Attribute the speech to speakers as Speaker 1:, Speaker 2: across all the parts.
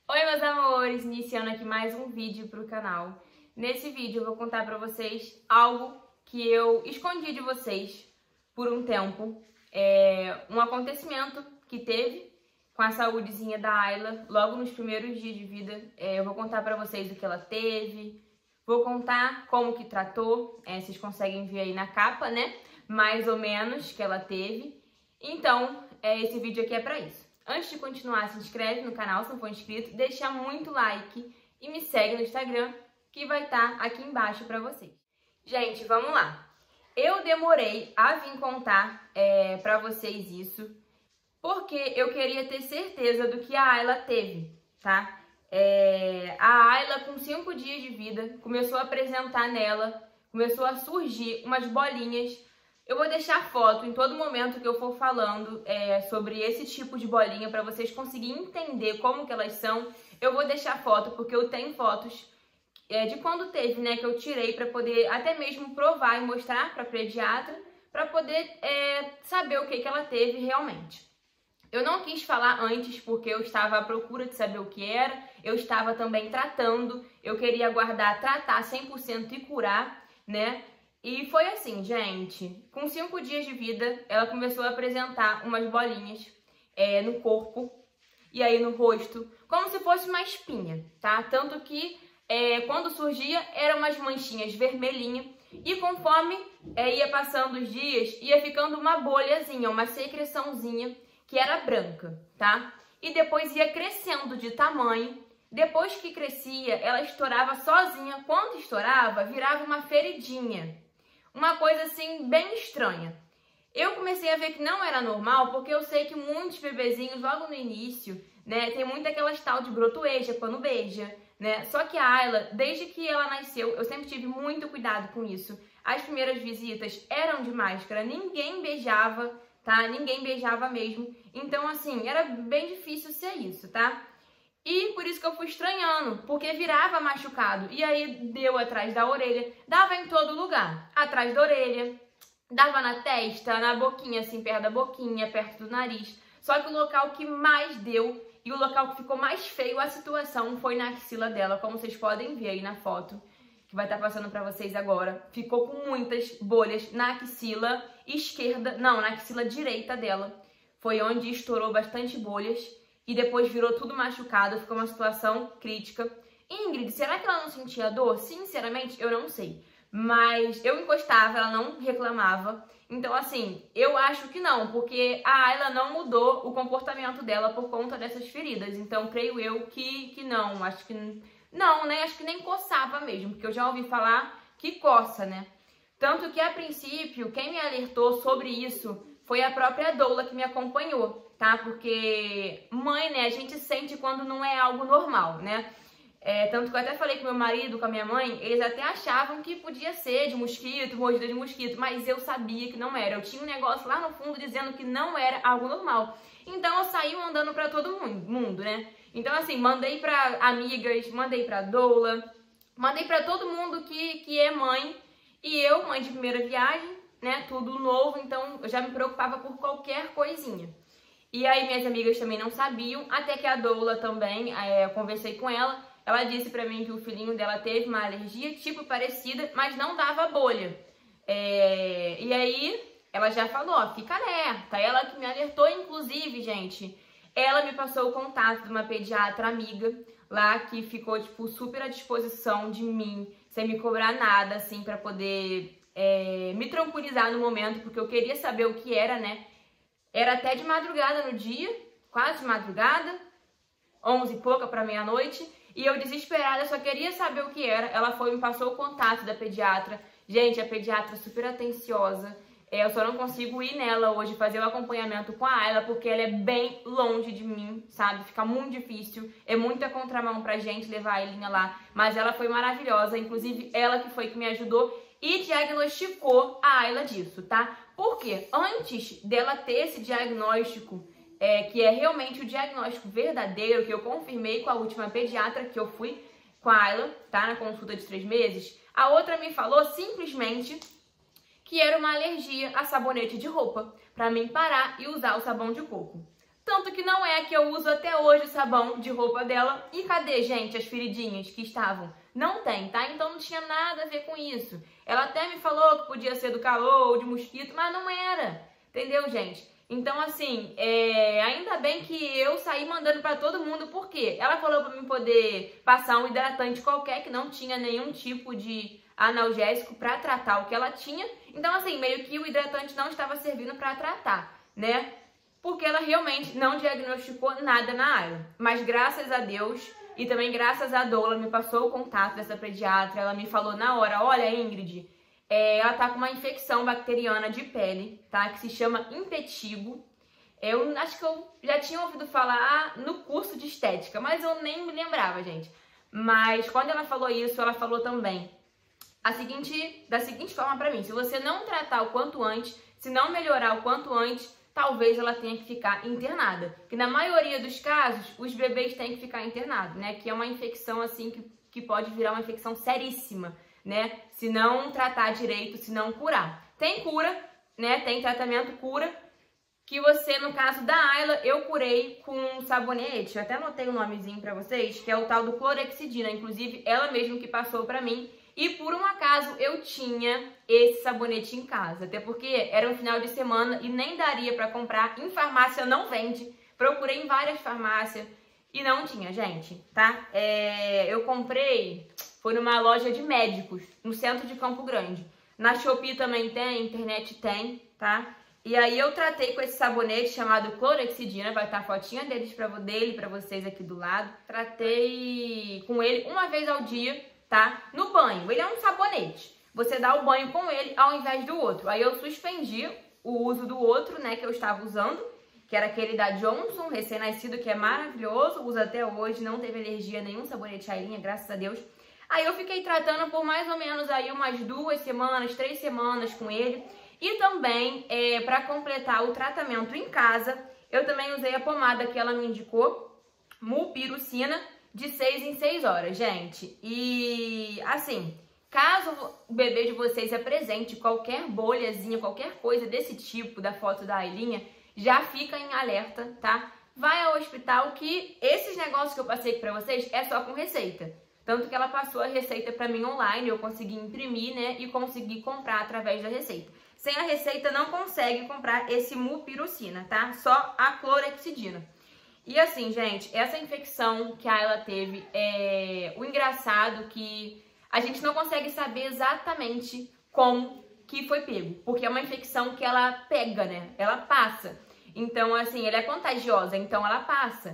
Speaker 1: Oi, meus amores! Iniciando aqui mais um vídeo para o canal. Nesse vídeo eu vou contar para vocês algo que eu escondi de vocês por um tempo. Um acontecimento que teve com a saúdezinha da Ayla logo nos primeiros dias de vida. Eu vou contar para vocês o que ela teve, vou contar como que tratou. Vocês conseguem ver aí na capa, né? Mais ou menos que ela teve. Então, esse vídeo aqui é para isso. Antes de continuar, se inscreve no canal se não for inscrito, deixa muito like e me segue no Instagram, que vai estar aqui embaixo para vocês. Gente, vamos lá. Eu demorei a vir contar para vocês isso, porque eu queria ter certeza do que a Ayla teve, tá? A Ayla, com 5 dias de vida, começou a apresentar nela, começou a surgir umas bolinhas. Eu vou deixar foto em todo momento que eu for falando sobre esse tipo de bolinha para vocês conseguirem entender como que elas são. Eu vou deixar foto porque eu tenho fotos de quando teve, né, que eu tirei para poder até mesmo provar e mostrar para a pediatra, para poder saber o que ela teve realmente. Eu não quis falar antes porque eu estava à procura de saber o que era, eu estava também tratando, eu queria aguardar tratar 100% e curar, né? E foi assim, gente, com 5 dias de vida, ela começou a apresentar umas bolinhas no corpo e aí no rosto, como se fosse uma espinha, tá? Tanto que quando surgia, eram umas manchinhas vermelhinhas e conforme ia passando os dias, ia ficando uma bolhazinha, uma secreçãozinha que era branca, tá? E depois ia crescendo de tamanho. Depois que crescia, ela estourava sozinha. Quando estourava, virava uma feridinha. Uma coisa assim, bem estranha. Eu comecei a ver que não era normal, porque eu sei que muitos bebezinhos, logo no início, né, tem muito aquelas tal de brotoeja quando beija, né? Só que a Ayla, desde que ela nasceu, eu sempre tive muito cuidado com isso. As primeiras visitas eram de máscara, ninguém beijava, tá? Ninguém beijava mesmo. Então, assim, era bem difícil ser isso, tá? E por isso que eu fui estranhando, porque virava machucado. E aí deu atrás da orelha, dava em todo lugar. Atrás da orelha, dava na testa, na boquinha, assim, perto da boquinha, perto do nariz. Só que o local que mais deu e o local que ficou mais feio a situação foi na axila dela, como vocês podem ver aí na foto, que vai estar passando pra vocês agora. Ficou com muitas bolhas na axila esquerda, não, na axila direita dela. Foi onde estourou bastante bolhas. E depois virou tudo machucado, ficou uma situação crítica. Ingrid, será que ela não sentia dor? Sinceramente, eu não sei. Mas eu encostava, ela não reclamava. Então, assim, eu acho que não, porque a Ayla não mudou o comportamento dela por conta dessas feridas. Então, creio eu que não. Acho que não, né? Acho que nem coçava mesmo, porque eu já ouvi falar que coça, né? Tanto que, a princípio, quem me alertou sobre isso foi a própria doula que me acompanhou, tá? Porque mãe, né, a gente sente quando não é algo normal, né? Tanto que eu até falei com meu marido, com a minha mãe, eles até achavam que podia ser de mosquito, mordida de mosquito, mas eu sabia que não era. Eu tinha um negócio lá no fundo dizendo que não era algo normal. Então eu saí mandando pra todo mundo, né? Então assim, mandei pra amigas, mandei pra doula, mandei pra todo mundo que é mãe. E eu, mãe de primeira viagem, né, tudo novo, então eu já me preocupava por qualquer coisinha. E aí minhas amigas também não sabiam, até que a doula também, eu conversei com ela, ela disse pra mim que o filhinho dela teve uma alergia tipo parecida, mas não dava bolha. E aí ela já falou, ó, fica alerta, ela que me alertou, inclusive, gente, ela me passou o contato de uma pediatra amiga lá, que ficou, tipo, super à disposição de mim, sem me cobrar nada, assim, pra poder me tranquilizar no momento, porque eu queria saber o que era, né? Era até de madrugada no dia, quase de madrugada, 11 e pouca pra meia-noite, e eu desesperada, só queria saber o que era. Ela foi, me passou o contato da pediatra. Gente, a pediatra super atenciosa. Eu só não consigo ir nela hoje, fazer o acompanhamento com a Ayla, porque ela é bem longe de mim, sabe? Fica muito difícil, é muita contramão pra gente levar a Elinha lá. Mas ela foi maravilhosa, inclusive ela que foi que me ajudou e diagnosticou a Ayla disso, tá? Porque antes dela ter esse diagnóstico, que é realmente o diagnóstico verdadeiro, que eu confirmei com a última pediatra que eu fui com a Ayla, tá? Na consulta de 3 meses, a outra me falou simplesmente que era uma alergia a sabonete de roupa, pra mim parar e usar o sabão de coco. Tanto que não é que eu uso até hoje o sabão de roupa dela. E cadê, gente, as feridinhas que estavam? Não tem, tá? Então não tinha nada a ver com isso. Ela até me falou que podia ser do calor ou de mosquito, mas não era. Entendeu, gente? Então, assim, ainda bem que eu saí mandando pra todo mundo, porque ela falou pra mim poder passar um hidratante qualquer que não tinha nenhum tipo de analgésico pra tratar o que ela tinha. Então, assim, meio que o hidratante não estava servindo pra tratar, né? Porque ela realmente não diagnosticou nada na Ayla. Mas graças a Deus e também graças a Doula me passou o contato dessa pediatra, ela me falou na hora, olha, Ingrid, ela tá com uma infecção bacteriana de pele, tá? Que se chama impetigo. Eu acho que eu já tinha ouvido falar no curso de estética, mas eu nem me lembrava, gente. Mas quando ela falou isso, ela falou também da seguinte forma pra mim: se você não tratar o quanto antes, se não melhorar o quanto antes, talvez ela tenha que ficar internada. Que na maioria dos casos, os bebês têm que ficar internados, né? Que é uma infecção assim que pode virar uma infecção seríssima, né? Se não tratar direito, se não curar. Tem cura, né? Tem tratamento, cura. Que você, no caso da Ayla, eu curei com um sabonete. Eu até anotei o nomezinho pra vocês, que é o tal do clorexidina. Inclusive, ela mesma que passou pra mim. E por um acaso eu tinha esse sabonete em casa, até porque era um final de semana e nem daria pra comprar, em farmácia não vende, procurei em várias farmácias e não tinha, gente, tá? Eu comprei, foi numa loja de médicos, no centro de Campo Grande. Na Shopee também tem, internet tem, tá? E aí eu tratei com esse sabonete chamado clorexidina, vai estar a fotinha dele pra vocês aqui do lado. Tratei com ele uma vez ao dia, tá? No banho. Ele é um sabonete. Você dá o banho com ele ao invés do outro. Aí eu suspendi o uso do outro, né, que eu estava usando, que era aquele da Johnson, recém-nascido, que é maravilhoso, uso até hoje, não teve alergia a nenhum sabonete Aylinha, graças a Deus. Aí eu fiquei tratando por mais ou menos aí umas 2 semanas, 3 semanas com ele. E também, para completar o tratamento em casa, eu também usei a pomada que ela me indicou, Mupirocina, de 6 em 6 horas, gente. E, assim, caso o bebê de vocês apresente qualquer bolhazinha, qualquer coisa desse tipo da foto da Aylinha, já fica em alerta, tá? Vai ao hospital, que esses negócios que eu passei pra vocês é só com receita. Tanto que ela passou a receita pra mim online, eu consegui imprimir, né, e consegui comprar através da receita. Sem a receita não consegue comprar esse Mupirocina, tá? Só a clorexidina. E assim, gente, essa infecção que a Ayla teve, o engraçado que a gente não consegue saber exatamente como que foi pego, porque é uma infecção que ela pega, né? Ela passa. Então, assim, ela é contagiosa, então ela passa.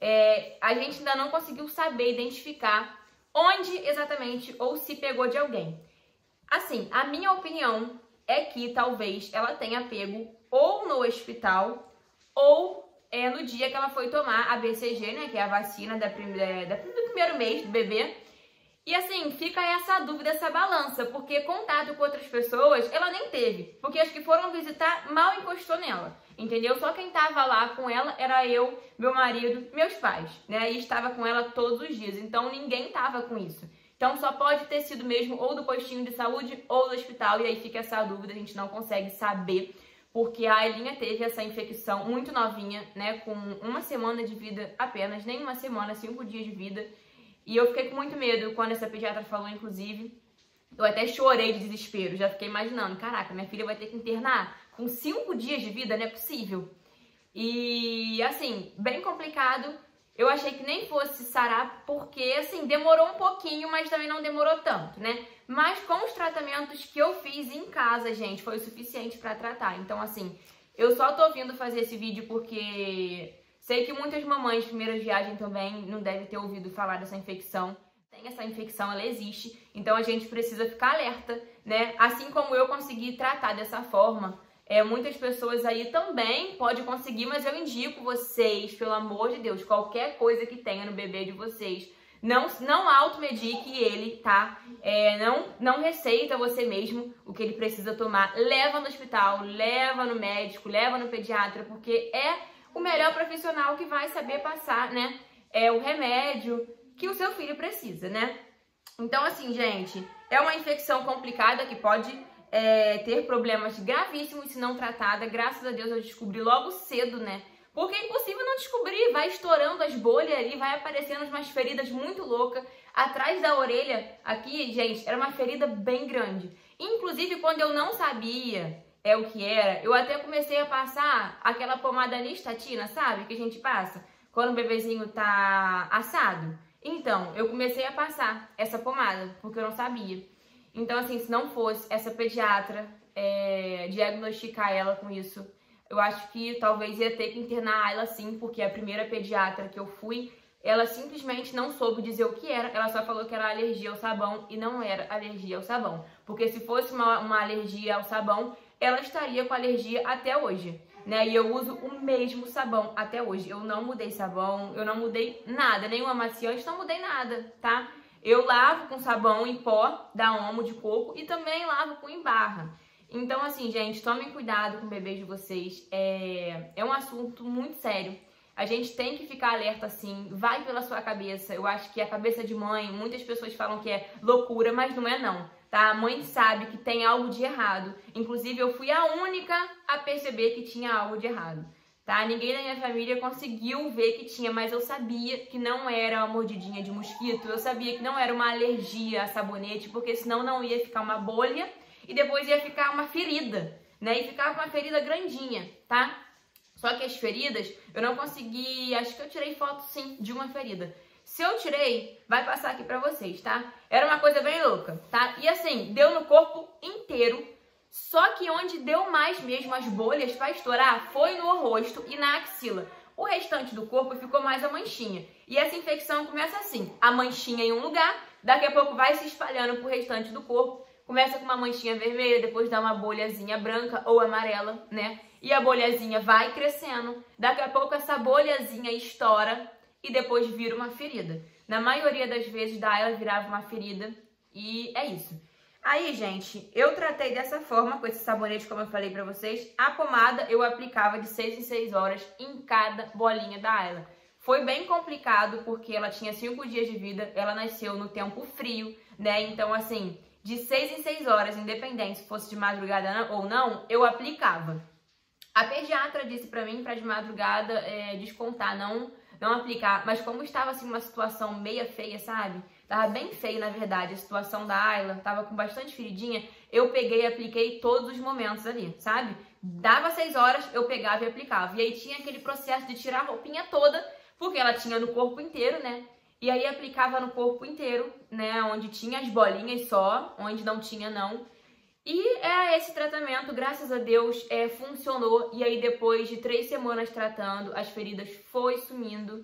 Speaker 1: A gente ainda não conseguiu saber identificar onde exatamente ou se pegou de alguém. Assim, a minha opinião é que talvez ela tenha pego ou no hospital ou no dia que ela foi tomar a BCG, né, que é a vacina do primeiro mês do bebê. E assim, fica essa dúvida, essa balança, porque contato com outras pessoas ela nem teve, porque as que foram visitar mal encostou nela, entendeu? Só quem tava lá com ela era eu, meu marido, meus pais, né, e estava com ela todos os dias, então ninguém tava com isso. Então só pode ter sido mesmo ou do postinho de saúde ou do hospital, e aí fica essa dúvida, a gente não consegue saber. Porque a Aylinha teve essa infecção muito novinha, né, com 1 semana de vida apenas, nem 1 semana, 5 dias de vida. E eu fiquei com muito medo quando essa pediatra falou, inclusive. Eu até chorei de desespero, já fiquei imaginando, caraca, minha filha vai ter que internar com 5 dias de vida, não é possível. E, assim, bem complicado. Eu achei que nem fosse sarar, porque, assim, demorou um pouquinho, mas também não demorou tanto, né? Mas com os tratamentos que eu fiz em casa, gente, foi o suficiente pra tratar. Então, assim, eu só tô vindo fazer esse vídeo porque sei que muitas mamães de primeira viagem também não devem ter ouvido falar dessa infecção. Tem essa infecção, ela existe, então a gente precisa ficar alerta, né? Assim como eu consegui tratar dessa forma, muitas pessoas aí também podem conseguir, mas eu indico vocês, pelo amor de Deus, qualquer coisa que tenha no bebê de vocês, não automedique ele, tá? Não receita você mesmo o que ele precisa tomar. Leva no hospital, leva no médico, leva no pediatra, porque é o melhor profissional que vai saber passar, né? O remédio que o seu filho precisa, né? Então, assim, gente, é uma infecção complicada que pode ter problemas gravíssimos se não tratada. Graças a Deus eu descobri logo cedo, né? Porque é impossível não descobrir, vai estourando as bolhas ali, vai aparecendo umas feridas muito loucas. Atrás da orelha, aqui, gente, era uma ferida bem grande. Inclusive, quando eu não sabia o que era, eu até comecei a passar aquela pomada Nystatina, sabe? Que a gente passa quando o bebezinho tá assado. Então, eu comecei a passar essa pomada, porque eu não sabia. Então, assim, se não fosse essa pediatra diagnosticar ela com isso, eu acho que talvez ia ter que internar ela sim, porque a primeira pediatra que eu fui, ela simplesmente não soube dizer o que era, ela só falou que era alergia ao sabão e não era alergia ao sabão. Porque se fosse uma alergia ao sabão, ela estaria com alergia até hoje, né? E eu uso o mesmo sabão até hoje. Eu não mudei sabão, eu não mudei nada, nenhum amaciante, não mudei nada, tá? Eu lavo com sabão em pó da Omo de coco e também lavo com em barra. Então, assim, gente, tomem cuidado com o bebê de vocês. É um assunto muito sério. A gente tem que ficar alerta, assim. Vai pela sua cabeça. Eu acho que a cabeça de mãe, muitas pessoas falam que é loucura, mas não é não, tá? A mãe sabe que tem algo de errado. Inclusive, eu fui a única a perceber que tinha algo de errado, tá? Ninguém da minha família conseguiu ver que tinha, mas eu sabia que não era uma mordidinha de mosquito. Eu sabia que não era uma alergia a sabonete, porque senão não ia ficar uma bolha e depois ia ficar uma ferida, né? E ficava uma ferida grandinha, tá? Só que as feridas, eu não consegui... Acho que eu tirei foto, sim, de uma ferida. Se eu tirei, vai passar aqui pra vocês, tá? Era uma coisa bem louca, tá? E assim, deu no corpo inteiro. Só que onde deu mais mesmo as bolhas pra estourar foi no rosto e na axila. O restante do corpo ficou mais a manchinha. E essa infecção começa assim, a manchinha em um lugar, daqui a pouco vai se espalhando pro restante do corpo. Começa com uma manchinha vermelha, depois dá uma bolhazinha branca ou amarela, né? E a bolhazinha vai crescendo. Daqui a pouco essa bolhazinha estoura e depois vira uma ferida. Na maioria das vezes da ela virava uma ferida e é isso. Aí, gente, eu tratei dessa forma com esse sabonete, como eu falei pra vocês. A pomada eu aplicava de 6 em 6 horas em cada bolinha da Ayla. Foi bem complicado porque ela tinha 5 dias de vida, ela nasceu no tempo frio, né? Então, assim, de 6 em 6 horas, independente se fosse de madrugada ou não, eu aplicava. A pediatra disse pra mim, pra de madrugada, descontar, não aplicar. Mas como estava, assim, uma situação meia feia, sabe? Tava bem feio, na verdade, a situação da Ayla, tava com bastante feridinha. Eu peguei e apliquei todos os momentos ali, sabe? Dava 6 horas, eu pegava e aplicava. E aí tinha aquele processo de tirar a roupinha toda, porque ela tinha no corpo inteiro, né? E aí aplicava no corpo inteiro, né? Onde tinha as bolinhas só, onde não tinha não. E esse tratamento, graças a Deus, funcionou. E aí depois de 3 semanas tratando, as feridas foi sumindo.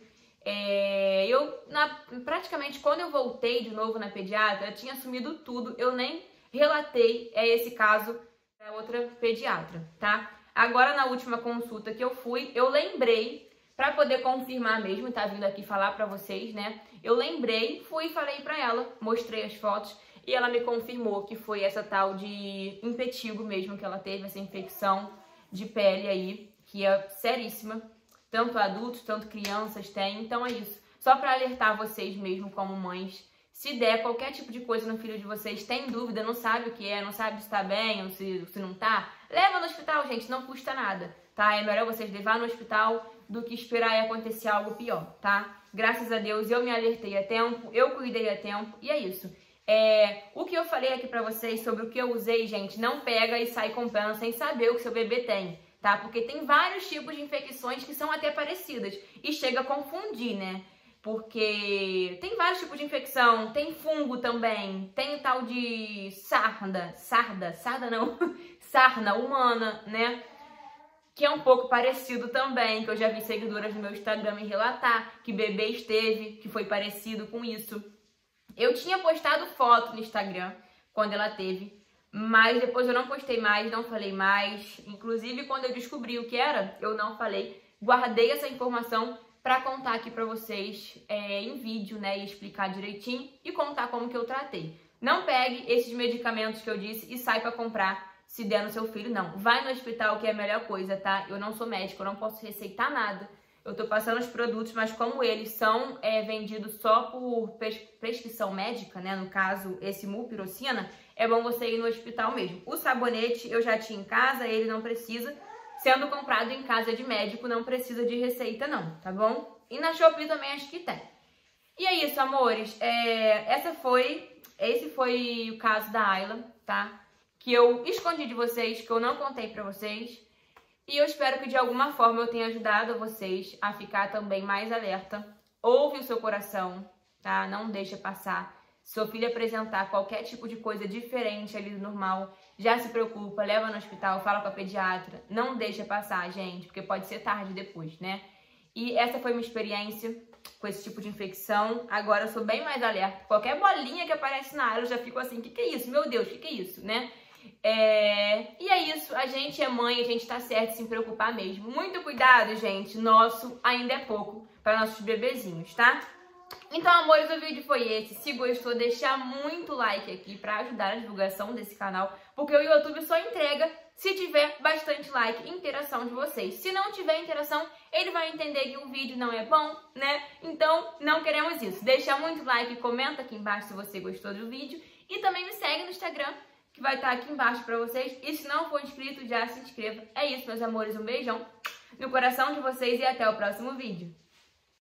Speaker 1: Praticamente, quando eu voltei de novo na pediatra, tinha sumido tudo. Eu nem relatei esse caso para outra pediatra, tá? Agora, na última consulta que eu fui, eu lembrei, para poder confirmar mesmo, tá vindo aqui falar para vocês, né? Eu lembrei, fui e falei para ela, mostrei as fotos e ela me confirmou que foi essa tal de impetigo mesmo que ela teve, essa infecção de pele aí, que é seríssima. Tanto adultos, tanto crianças têm, então é isso. Só para alertar vocês mesmo como mães, se der qualquer tipo de coisa no filho de vocês, tem dúvida, não sabe o que é, não sabe se tá bem ou se não tá, leva no hospital, gente, não custa nada, tá? É melhor vocês levar no hospital do que esperar e acontecer algo pior, tá? Graças a Deus eu me alertei a tempo, eu cuidei a tempo e é isso. O que eu falei aqui pra vocês sobre o que eu usei, gente, não pega e sai comprando sem saber o que seu bebê tem. Tá? Porque tem vários tipos de infecções que são até parecidas e chega a confundir, né? Porque tem vários tipos de infecção, tem fungo também, tem o tal de sarna humana, né? Que é um pouco parecido também, que eu já vi seguidoras no meu Instagram me relatar que bebês teve, que foi parecido com isso. Eu tinha postado foto no Instagram quando ela teve, mas depois eu não postei mais, não falei mais. Inclusive, quando eu descobri o que era, eu não falei. Guardei essa informação para contar aqui para vocês em vídeo, né? E explicar direitinho e contar como que eu tratei. Não pegue esses medicamentos que eu disse e sai para comprar se der no seu filho, não. Vai no hospital, que é a melhor coisa, tá? Eu não sou médica, eu não posso receitar nada. Eu tô passando os produtos, mas como eles são vendidos só por prescrição médica, né? No caso, esse Mupirocina, é bom você ir no hospital mesmo. O sabonete eu já tinha em casa, ele não precisa. sendo comprado em casa de médico, não precisa de receita não, tá bom? E na Shopee também acho que tem. E é isso, amores. Esse foi o caso da Ayla, tá? Que eu escondi de vocês, que eu não contei pra vocês. E eu espero que de alguma forma eu tenha ajudado vocês a ficar também mais alerta. Ouve o seu coração, tá? Não deixa passar. Se seu filho apresentar qualquer tipo de coisa diferente ali do normal, já se preocupa, leva no hospital, fala com a pediatra. Não deixa passar, gente, porque pode ser tarde depois, né? E essa foi minha experiência com esse tipo de infecção. Agora eu sou bem mais alerta. Qualquer bolinha que aparece na área, eu já fico assim, que é isso? Meu Deus, que é isso, né? E é isso, a gente é mãe, a gente tá certo de se preocupar mesmo. Muito cuidado, gente, nosso ainda é pouco para nossos bebezinhos, tá? Então, amores, o vídeo foi esse. Se gostou, deixar muito like aqui para ajudar na divulgação desse canal, porque o YouTube só entrega se tiver bastante like e interação de vocês. Se não tiver interação, ele vai entender que o vídeo não é bom, né? Então, não queremos isso. Deixa muito like, comenta aqui embaixo se você gostou do vídeo e também me segue no Instagram, que vai estar aqui embaixo para vocês. E se não for inscrito, já se inscreva. É isso, meus amores, um beijão no coração de vocês e até o próximo vídeo.